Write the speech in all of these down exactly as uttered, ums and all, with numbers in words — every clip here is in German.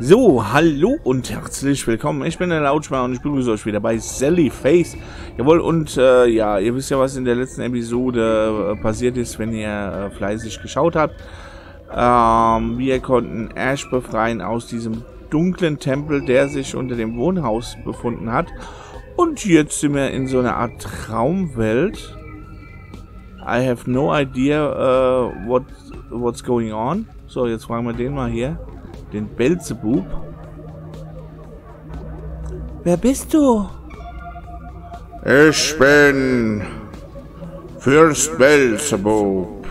So, hallo und herzlich willkommen. Ich bin der Lautschmer und ich begrüße euch wieder bei Sally Face. Jawohl, und äh, ja, ihr wisst ja, was in der letzten Episode äh, passiert ist, wenn ihr äh, fleißig geschaut habt. Ähm, wir konnten Ash befreien aus diesem dunklen Tempel, der sich unter dem Wohnhaus befunden hat. Und jetzt sind wir in so einer Art Traumwelt. I have no idea uh, what what's going on. So, jetzt fragen wir den mal hier. Den Belzebub. Wer bist du? Ich bin Fürst Belzebub.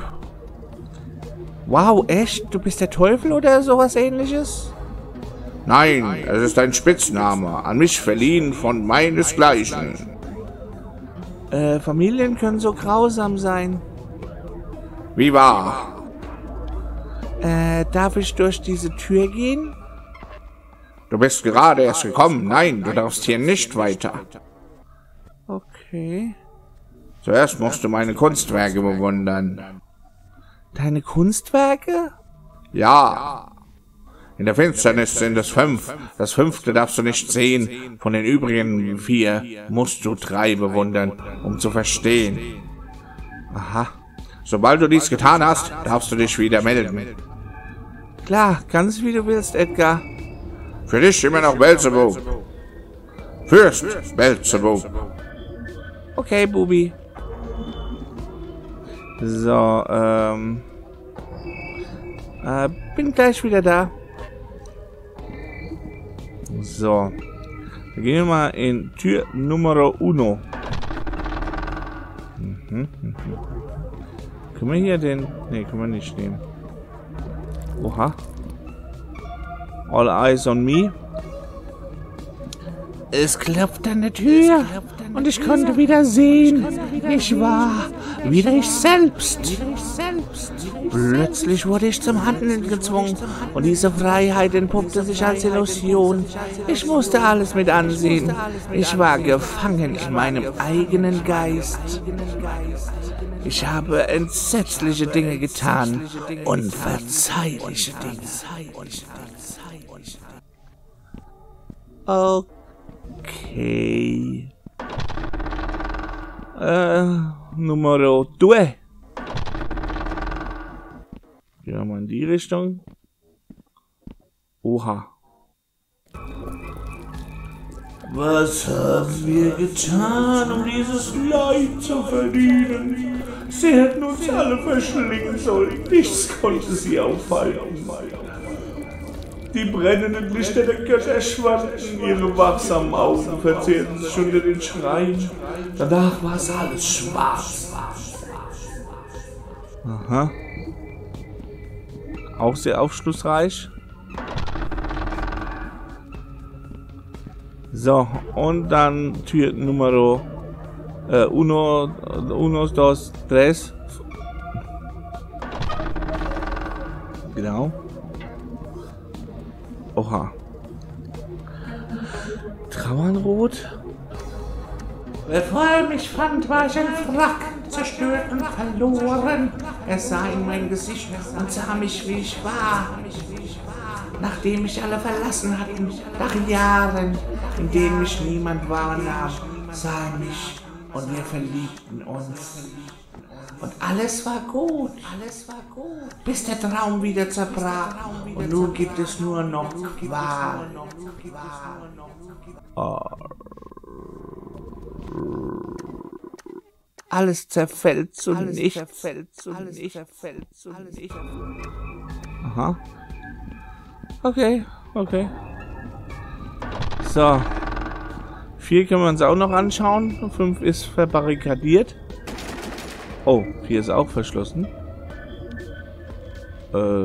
Wow, echt? Du bist der Teufel oder sowas ähnliches? Nein, es ist ein Spitzname, an mich verliehen von meinesgleichen. Äh, Familien können so grausam sein. Wie wahr? Äh, darf ich durch diese Tür gehen? Du bist gerade erst gekommen. Nein, du darfst hier nicht weiter. Okay. Zuerst musst du meine Kunstwerke bewundern. Deine Kunstwerke? Ja. In der Finsternis sind es fünf. Das fünfte darfst du nicht sehen. Von den übrigen vier musst du drei bewundern, um zu verstehen. Aha. Sobald du dies getan hast, darfst du dich wieder melden. Klar, ganz wie du willst, Edgar. Für dich immer noch Belzebub. Fürst Belzebub. Okay, Bubi. So, ähm... Äh, bin gleich wieder da. So. Wir gehen mal in Tür Numero uno. Mhm, mhm. Können wir hier den... Ne, können wir nicht nehmen. Oha. All eyes on me. Es klopft an der Tür und ich konnte wieder sehen. Ich war wieder ich selbst. Plötzlich wurde ich zum Handeln gezwungen und diese Freiheit entpuppte sich als Illusion. Ich musste alles mit ansehen. Ich war gefangen in meinem eigenen Geist. Ich habe entsetzliche Dinge getan. Unverzeihliche Dinge. Okay. Äh, Numero due. Gehen wir mal in die Richtung. Oha. Was haben wir getan, um dieses Leid zu verdienen? Sie hätten uns alle verschlingen sollen. Nichts konnte sie aufhalten. Die brennenden Lichter der Götter schwanden, ihre wachsamen Augen verzehrten sich unter den Schreien. Danach war es alles schwarz. Aha. Auch sehr aufschlussreich. So, und dann Tür Numero äh, uno, uno, dos, tres. Genau. Oha. Trauernrot? Bevor er mich fand, war ich ein Wrack, zerstört und verloren. Er sah in mein Gesicht und sah mich, wie ich war. Nachdem mich alle verlassen hatten, nach Jahren, in denen mich niemand wahrnahm, sah er mich und wir verliebten uns. Und alles war gut, alles war gut, bis der Traum wieder zerbrach. Und nun gibt es nur noch Qual. Oh. Alles zerfällt zu nichts. Alles zerfällt zu nichts. Aha. Okay, okay. So. Vier können wir uns auch noch anschauen. Fünf ist verbarrikadiert. Oh, vier ist auch verschlossen. Äh.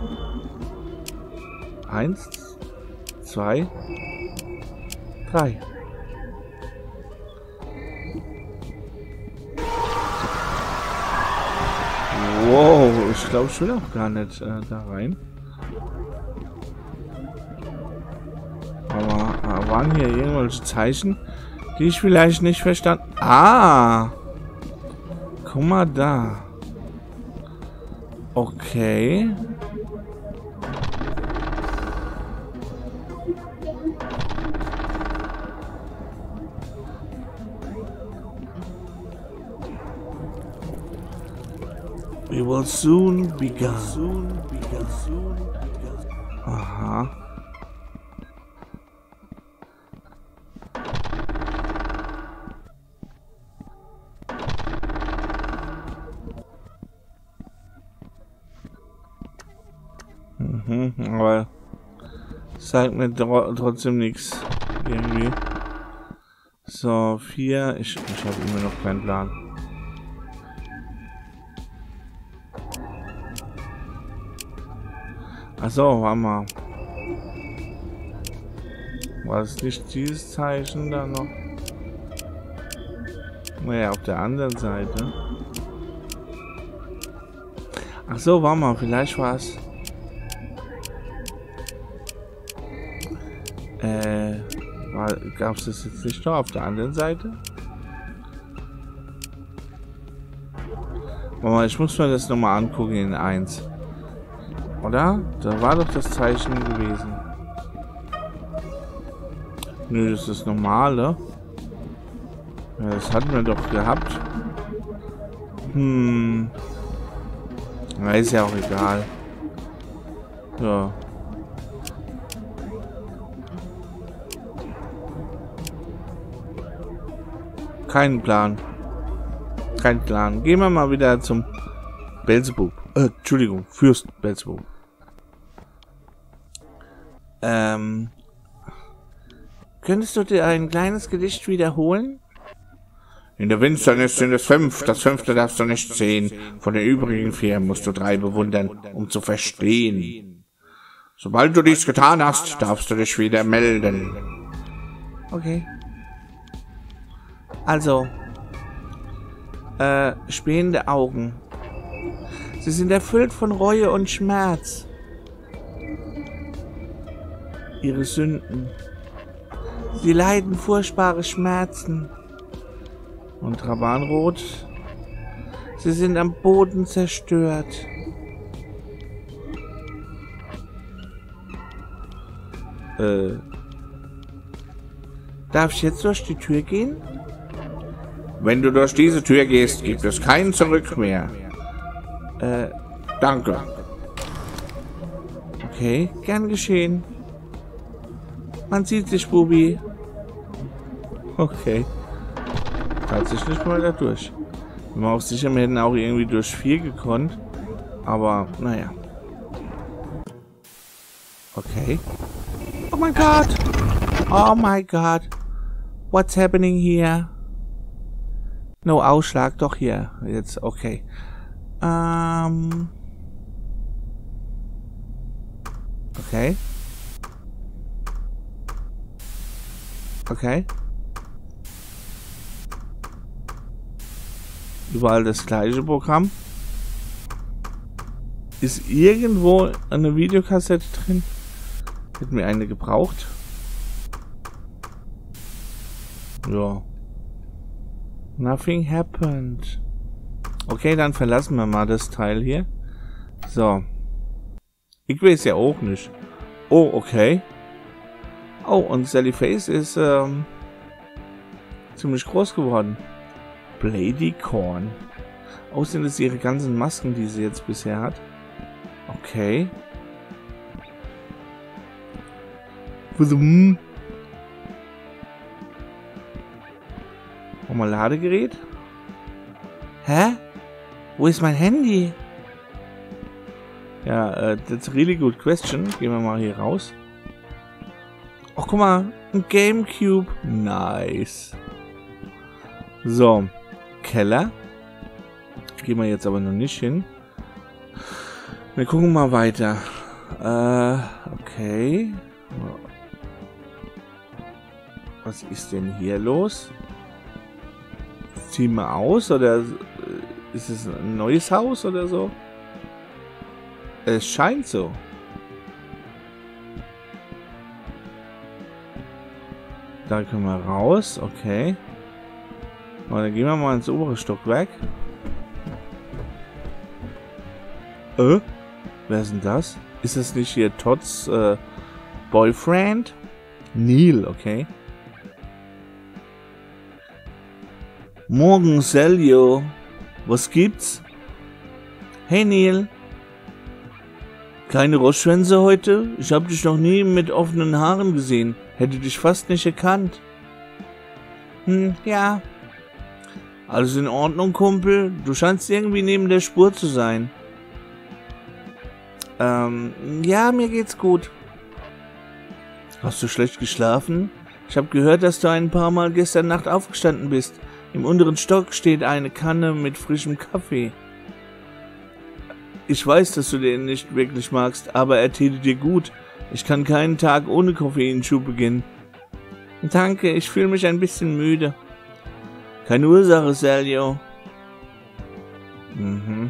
Eins, zwei, drei. Wow, ich glaube, ich will auch gar nicht äh, da rein. Aber äh, waren hier irgendwelche Zeichen, die ich vielleicht nicht verstanden... Ah! Guck mal da. Okay. We will soon be gone. Aha. Mhm, aber sagt mir tro trotzdem nichts irgendwie. So, vier. Ich, ich habe immer noch keinen Plan. Achso, warte mal. War es nicht dieses Zeichen da noch? Naja, auf der anderen Seite. Achso, warte mal, vielleicht war es. Äh, gab es das jetzt nicht noch auf der anderen Seite? Warte mal, ich muss mir das nochmal angucken in eins. Oder? Da war doch das Zeichen gewesen. Nö, das ist das normale. Ja, das hatten wir doch gehabt. Hm. Na, ist ja auch egal. Ja. Kein Plan. Kein Plan. Gehen wir mal wieder zum Belzebub. Äh, Entschuldigung, Fürst Belzebub. Ähm. Könntest du dir ein kleines Gedicht wiederholen? In der Finsternis sind es fünf, das fünfte darfst du nicht sehen. Von den übrigen vier musst du drei bewundern, um zu verstehen. Sobald du dies getan hast, darfst du dich wieder melden. Okay. Also, äh, spähende Augen. Sie sind erfüllt von Reue und Schmerz. Ihre Sünden. Sie leiden furchtbare Schmerzen. Und Rabanrot. Sie sind am Boden zerstört. Äh. Darf ich jetzt durch die Tür gehen? Wenn du durch diese Tür gehst, gibt es kein Zurück mehr. Äh, danke. Okay, gern geschehen. Man sieht sich, Bubi. Okay. Tatsächlich mal da durch. Bin mir auch sicher, wir hätten auch irgendwie durch vier gekonnt. Aber, naja. Okay. Oh mein Gott! Oh mein Gott! What's happening here? No, Ausschlag, doch hier. Jetzt, okay. Ähm. Okay. Okay. Überall das gleiche Programm. Ist irgendwo eine Videokassette drin? Hätten wir eine gebraucht. Ja. Nothing happened. Okay, dann verlassen wir mal das Teil hier. So. Ich weiß ja auch nicht. Oh, okay. Oh, und Sally Face ist ähm, ziemlich groß geworden. Blady Corn. Außerdem ist ihre ganzen Masken, die sie jetzt bisher hat. Okay. Wum. Oh, mal Ladegerät. Hä? Wo ist mein Handy? Ja, äh, that's a really good question. Gehen wir mal hier raus. Oh, guck mal. Ein Gamecube. Nice. So. Keller. Gehen wir jetzt aber noch nicht hin. Wir gucken mal weiter. Äh, okay. Was ist denn hier los? Ziehen wir aus oder ist es ein neues Haus oder so? Es scheint so. Da können wir raus, okay. Und dann gehen wir mal ins obere Stockwerk. Äh? Wer ist denn das? Ist das nicht hier Todds äh, Boyfriend? Neil, okay. Morgen, Celio. Was gibt's? Hey Neil. Keine Rossschwänze heute? Ich habe dich noch nie mit offenen Haaren gesehen. Hätte dich fast nicht erkannt. Hm, ja. Alles in Ordnung, Kumpel? Du scheinst irgendwie neben der Spur zu sein. Ähm, ja, mir geht's gut. Hast du schlecht geschlafen? Ich habe gehört, dass du ein paar Mal gestern Nacht aufgestanden bist. Im unteren Stock steht eine Kanne mit frischem Kaffee. Ich weiß, dass du den nicht wirklich magst, aber er täte dir gut. Ich kann keinen Tag ohne Koffeinschub beginnen. Danke, ich fühle mich ein bisschen müde. Keine Ursache, Sergio. Mhm.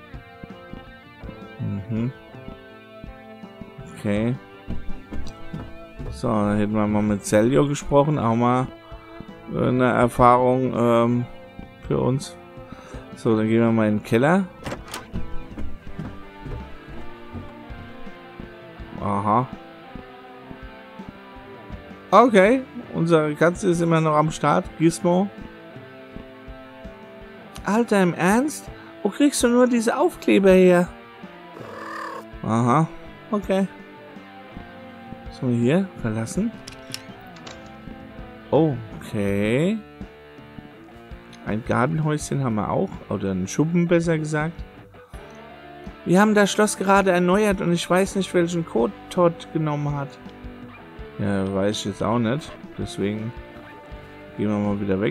Mhm. Okay. So, dann hätten wir mal mit Sergio gesprochen. Auch mal eine Erfahrung ähm, für uns. So, dann gehen wir mal in den Keller. Aha. Okay, unsere Katze ist immer noch am Start. Gizmo. Alter, im Ernst? Wo kriegst du nur diese Aufkleber her? Aha, okay. So, hier, verlassen. Oh, okay. Ein Gartenhäuschen haben wir auch. Oder einen Schuppen, besser gesagt. Wir haben das Schloss gerade erneuert und ich weiß nicht, welchen Code Todd genommen hat. Ja, weiß ich jetzt auch nicht. Deswegen gehen wir mal wieder weg.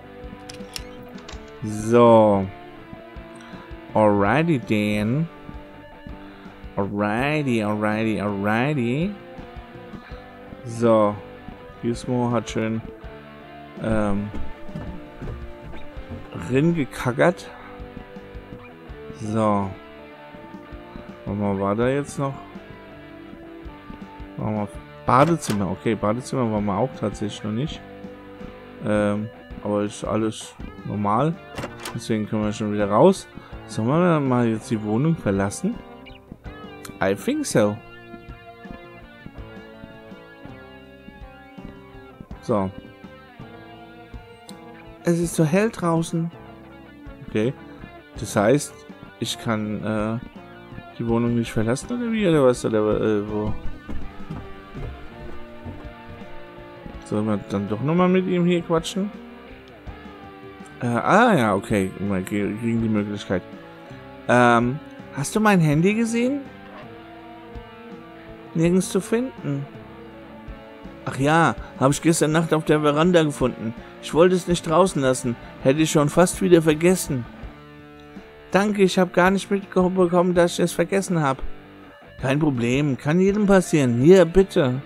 So. Alrighty then. Alrighty, alrighty, alrighty. So. Gizmo hat schön ähm, ringekackert. So. Was war da jetzt noch? Machen wir Badezimmer. Okay, Badezimmer waren wir auch tatsächlich noch nicht. Ähm, aber ist alles normal. Deswegen können wir schon wieder raus. Sollen wir mal jetzt die Wohnung verlassen? I think so. So. Es ist so hell draußen. Okay. Das heißt, ich kann äh, die Wohnung nicht verlassen oder wie? Oder was? Oder äh, wo? Sollen wir dann doch nochmal mit ihm hier quatschen? Äh, ah ja, okay. Wir kriegen die Möglichkeit. Ähm, hast du mein Handy gesehen? Nirgends zu finden. Ach ja, habe ich gestern Nacht auf der Veranda gefunden. Ich wollte es nicht draußen lassen. Hätte ich schon fast wieder vergessen. Danke, ich habe gar nicht mitbekommen, dass ich es vergessen habe. Kein Problem, kann jedem passieren. Hier, bitte.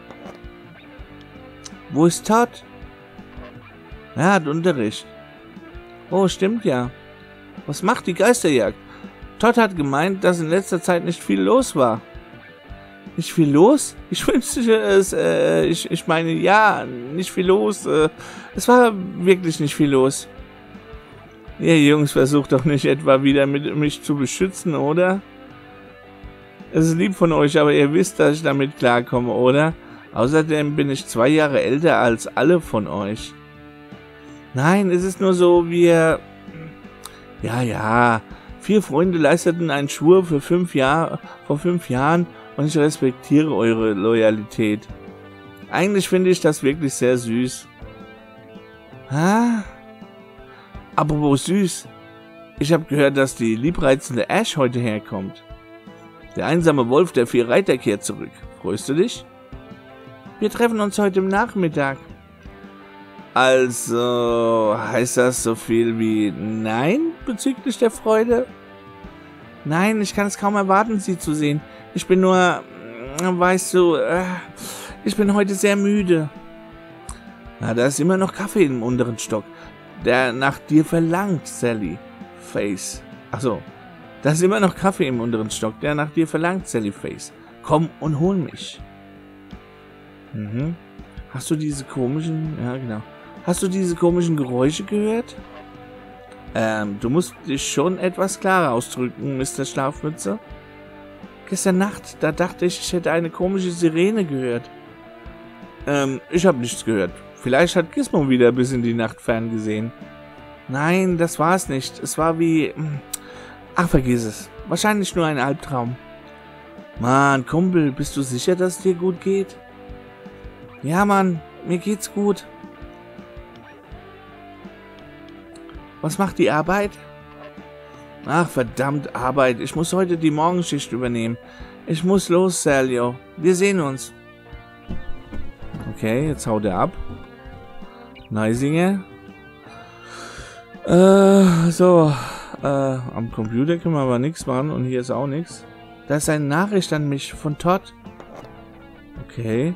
Wo ist Todd? Er hat Unterricht. Oh, stimmt ja. Was macht die Geisterjagd? Todd hat gemeint, dass in letzter Zeit nicht viel los war. Nicht viel los? Ich wünschte es, äh, ich, ich meine, ja, nicht viel los. Äh, es war wirklich nicht viel los. Ihr Jungs versucht doch nicht etwa wieder mit mich zu beschützen, oder? Es ist lieb von euch, aber ihr wisst, dass ich damit klarkomme, oder? Außerdem bin ich zwei Jahre älter als alle von euch. Nein, es ist nur so, wir... Ja, ja. Vier Freunde leisteten einen Schwur für fünf Jahre, vor fünf Jahren und ich respektiere eure Loyalität. Eigentlich finde ich das wirklich sehr süß. Ah? Apropos süß. Ich habe gehört, dass die liebreizende Ash heute herkommt. Der einsame Wolf der vier Reiter kehrt zurück. Freust du dich? Wir treffen uns heute im Nachmittag. Also, heißt das so viel wie Nein bezüglich der Freude? Nein, ich kann es kaum erwarten, sie zu sehen. Ich bin nur, weißt du, ich bin heute sehr müde. Na, da ist immer noch Kaffee im unteren Stock, der nach dir verlangt, Sally Face. Achso, da ist immer noch Kaffee im unteren Stock, der nach dir verlangt, Sally Face. Komm und hol mich. Mhm. Hast du diese komischen, ja genau. Hast du diese komischen Geräusche gehört? Ähm, du musst dich schon etwas klarer ausdrücken, Mister Schlafmütze. Gestern Nacht, da dachte ich, ich hätte eine komische Sirene gehört. Ähm, ich habe nichts gehört. Vielleicht hat Gizmo wieder bis in die Nacht ferngesehen. Nein, das war es nicht. Es war wie... Ach, vergiss es. Wahrscheinlich nur ein Albtraum. Mann, Kumpel, bist du sicher, dass es dir gut geht? Ja, Mann, mir geht's gut. Was macht die Arbeit? Ach, verdammt, Arbeit. Ich muss heute die Morgenschicht übernehmen. Ich muss los, Sergio. Wir sehen uns. Okay, jetzt haut er ab. Neisinger. Äh, so. Äh, am Computer können wir aber nichts machen und hier ist auch nichts. Da ist eine Nachricht an mich von Todd. Okay.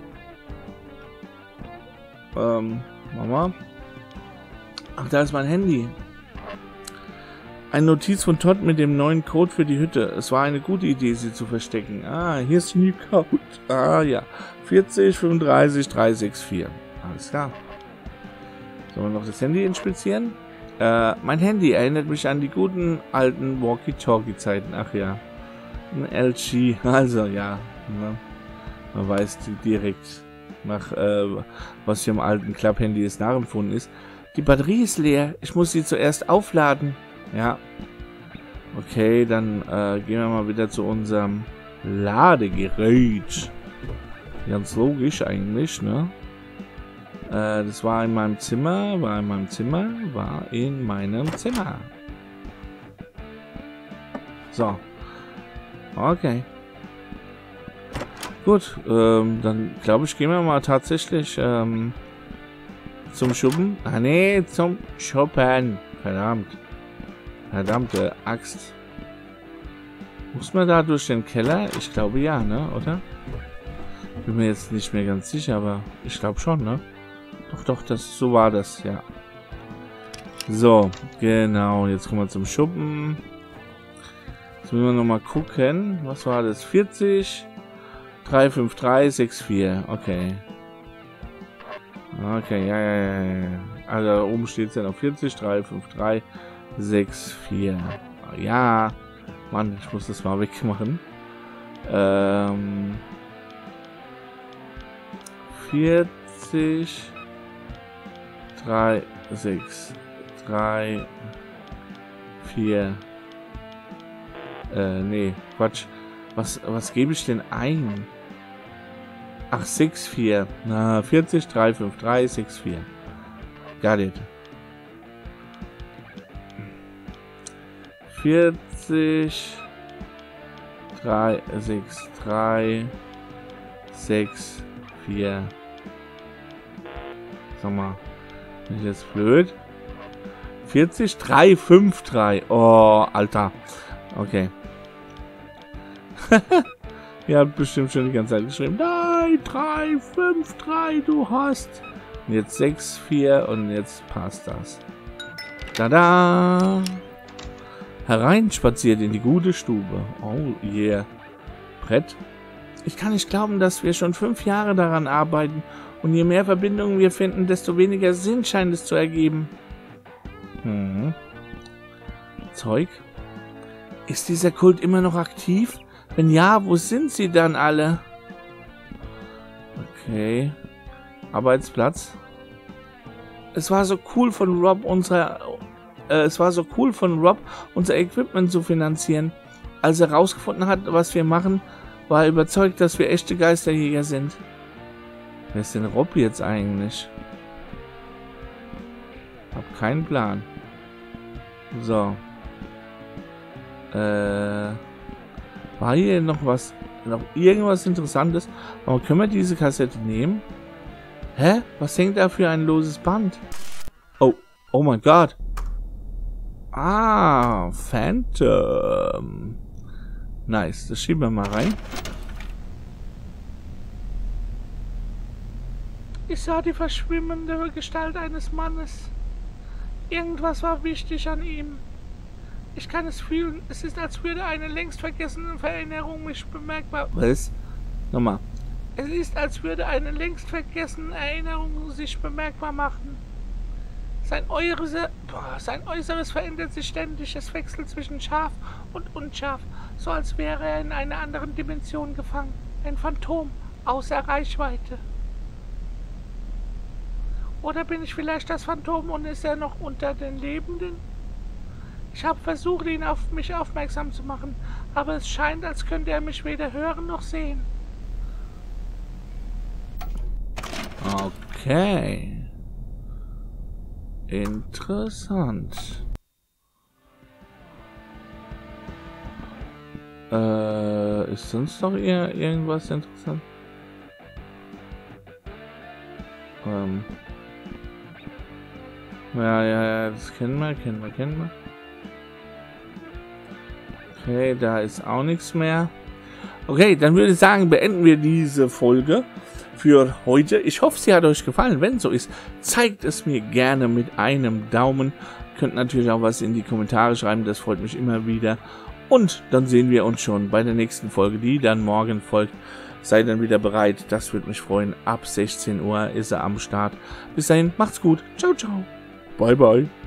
Ähm, Mama. Ach, da ist mein Handy. Eine Notiz von Todd mit dem neuen Code für die Hütte. Es war eine gute Idee, sie zu verstecken. Ah, hier ist die Code. Ah, ja. vierzig fünfunddreißig drei sechs vier. Alles klar. Sollen wir noch das Handy inspizieren? Äh, mein Handy erinnert mich an die guten alten Walkie-Talkie-Zeiten. Ach ja. Ein L G. Also, ja. Ne? Man weiß direkt, nach, äh, was hier im alten Klapp-Handy ist, nachempfunden ist. Die Batterie ist leer. Ich muss sie zuerst aufladen. Ja. Okay, dann äh, gehen wir mal wieder zu unserem Ladegerät. Ganz logisch eigentlich, ne? Äh, das war in meinem Zimmer, war in meinem Zimmer, war in meinem Zimmer. So. Okay. Gut, ähm, dann glaube ich, gehen wir mal tatsächlich ähm, zum Schuppen. Ah, nee, zum Shoppen. Verdammt. Verdammte Axt. Muss man da durch den Keller? Ich glaube ja, ne? Oder? Bin mir jetzt nicht mehr ganz sicher, aber ich glaube schon, ne? Doch, doch, das, so war das, ja. So, genau. Jetzt kommen wir zum Schuppen. Jetzt müssen wir nochmal gucken. Was war das? vierzig, drei fünf drei, sechs vier. Okay. Okay, ja, ja, ja, ja. Also da oben steht es ja noch vierzig, drei fünf drei, sechs vier. Ja. Mann, ich muss das mal wegmachen. Ähm. vierzig, drei, sechs, drei, vier. Äh, nee, Quatsch. Was, was gebe ich denn ein? Ach, sechs vier. Na, vierzig, drei fünf drei, sechs vier. Got it. vierzig, drei sechs drei, sechs vier. Sag mal, bin ich jetzt blöd? vierzig, drei fünf drei. Oh, Alter. Okay. Ihr habt bestimmt schon die ganze Zeit geschrieben. Nein, drei fünf drei, du hast. Und jetzt sechs vier und jetzt passt das. Tada! Hereinspaziert in die gute Stube. Oh yeah. Brett. Ich kann nicht glauben, dass wir schon fünf Jahre daran arbeiten. Und je mehr Verbindungen wir finden, desto weniger Sinn scheint es zu ergeben. Hm. Zeug. Ist dieser Kult immer noch aktiv? Wenn ja, wo sind sie dann alle? Okay. Arbeitsplatz. Es war so cool von Rob, unsere, äh, es war so cool von Rob, unser Equipment zu finanzieren. Als er herausgefunden hat, was wir machen, war er überzeugt, dass wir echte Geisterjäger sind. Wer ist denn Rob jetzt eigentlich? Hab keinen Plan. So. Äh. War hier noch was, noch irgendwas Interessantes? Aber können wir diese Kassette nehmen? Hä? Was hängt da für ein loses Band? Oh, oh mein Gott. Ah, Phantom. Nice, das schieben wir mal rein. Ich sah die verschwimmende Gestalt eines Mannes. Irgendwas war wichtig an ihm. Ich kann es fühlen. Es ist, als würde eine längst vergessene Erinnerung mich bemerkbar... Was? Nochmal. Es ist, als würde eine längst vergessene Erinnerung sich bemerkbar machen. Sein Äußeres, boah, sein Äußeres verändert sich ständig. Es wechselt zwischen scharf und unscharf. So als wäre er in einer anderen Dimension gefangen. Ein Phantom außer Reichweite. Oder bin ich vielleicht das Phantom und ist er noch unter den Lebenden? Ich habe versucht, ihn auf mich aufmerksam zu machen, aber es scheint, als könnte er mich weder hören noch sehen. Okay. Interessant. Äh, ist sonst noch eher irgendwas interessant? Ähm. Ja, ja, ja, das kennen wir, kennen wir, kennen wir. Okay, da ist auch nichts mehr. Okay, dann würde ich sagen, beenden wir diese Folge für heute. Ich hoffe, sie hat euch gefallen. Wenn so ist, zeigt es mir gerne mit einem Daumen. Ihr könnt natürlich auch was in die Kommentare schreiben, das freut mich immer wieder. Und dann sehen wir uns schon bei der nächsten Folge, die dann morgen folgt. Seid dann wieder bereit, das würde mich freuen. Ab sechzehn Uhr ist er am Start. Bis dahin, macht's gut. Ciao, ciao. Bye, bye.